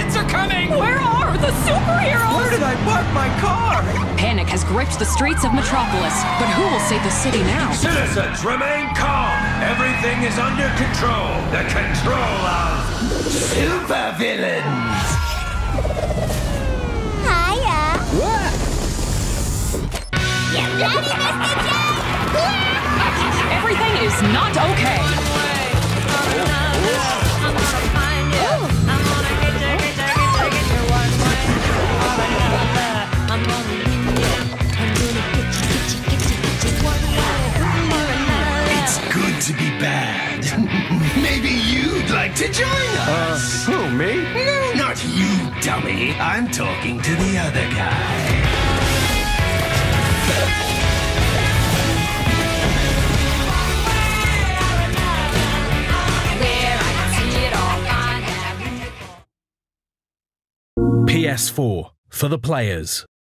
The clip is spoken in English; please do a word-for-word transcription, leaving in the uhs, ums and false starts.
Jets are coming! Where are the superheroes? Where did I park my car? Panic has gripped the streets of Metropolis, but who will save the city now? Citizens, remain calm. Everything is under control. The control of supervillains. Hiya. What? You ready, Mister J? Everything is not okay. It's good to be bad. Maybe you'd like to join us. Uh, who, me? No, not you, dummy. I'm talking to the other guy. P S four, for the players.